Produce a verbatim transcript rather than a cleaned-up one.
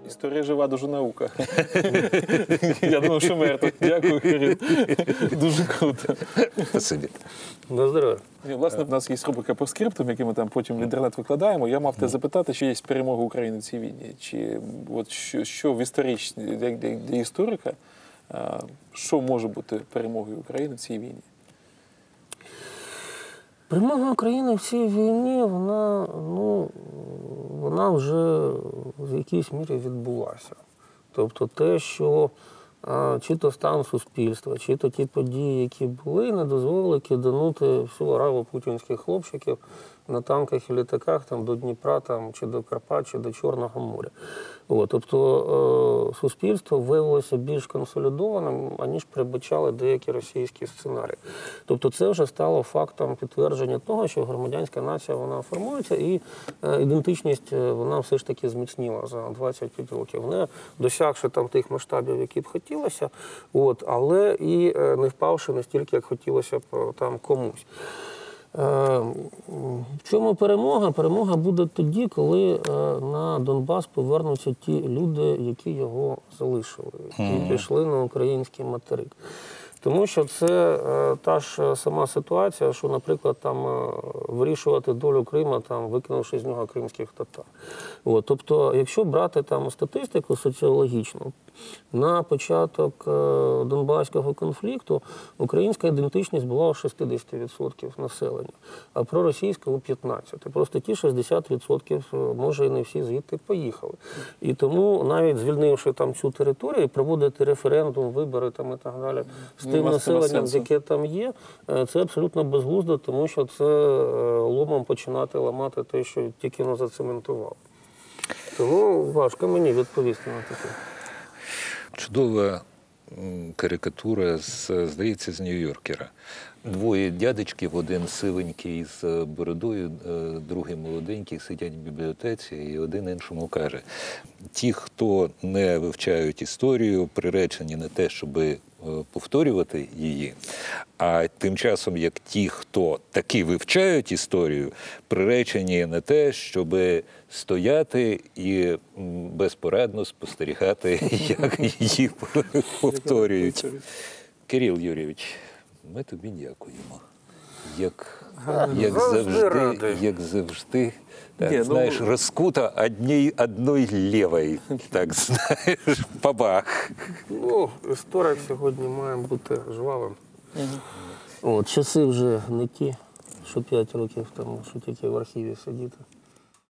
Історія жива, дуже наука. Я думаю, що мертво. Дякую, Кирил. Дуже круто. Спасибі. На здоров'я. Власне, в нас є рубрика по скриптам, які ми там потім в інтернет викладаємо. Я мав тебе запитати, чи є перемога України в цій війні. Чи от що, що в історичній, для, для, для історика, що може бути перемогою України в цій війні? Перемога України в цій війні, вона, ну, вона вже в якійсь мірі відбулася. Тобто те, що а, чи то стан суспільства, чи то ті події, які були, не дозволили киданути всю ораву путінських хлопчиків на танках і літаках там, до Дніпра, там, чи до Карпат, чи до Чорного моря. О, тобто е, суспільство виявилося більш консолідованим, аніж передбачали деякі російські сценарії. Тобто це вже стало фактом підтвердження того, що громадянська нація вона формується і е, ідентичність вона все ж таки зміцніла за двадцять п'ять років. Не досягши там тих масштабів, які б хотілося, от, але і е, не впавши настільки, як хотілося б там комусь. В чому перемога? Перемога буде тоді, коли на Донбас повернуться ті люди, які його залишили, які mm-hmm. пішли на український материк. Тому що це е, та ж сама ситуація, що, наприклад, там е, вирішувати долю Крима, там, викинувши з нього кримських татар. От, тобто, якщо брати там статистику соціологічну, на початок е, Донбаського конфлікту українська ідентичність була у шістдесят відсотків населення, а проросійська у п'ятнадцять відсотків. Просто ті шістдесят відсотків, може, і не всі звідти поїхали. І тому, навіть звільнивши там цю територію, проводити референдум, вибори там, і так далі, з тим населенням, яке там є, це абсолютно безглуздо, тому що це ломом починати ламати те, що тільки воно зацементувало. Тому важко мені відповісти на таке. Чудова карикатура, з, здається, з Нью-Йоркера. Двоє дядечків, один сивенький з бородою, другий молоденький, сидять в бібліотеці, і один іншому каже: ті, хто не вивчають історію, приречені на те, щоб повторювати її, а тим часом, як ті, хто таки вивчають історію, приречені на те, щоб стояти і безпорадно спостерігати, як її повторюють. Кирил Юрійович, ми тобі дякуємо. Як, як завжди, як завжди, так, Ні, знаєш, ну... розкута одній, одної лівої, так, знаєш, бабах. Ну, історик сьогодні має бути жвавим. Угу. От, часи вже не ті, що п'ять років тому, що тільки в архіві сидіти.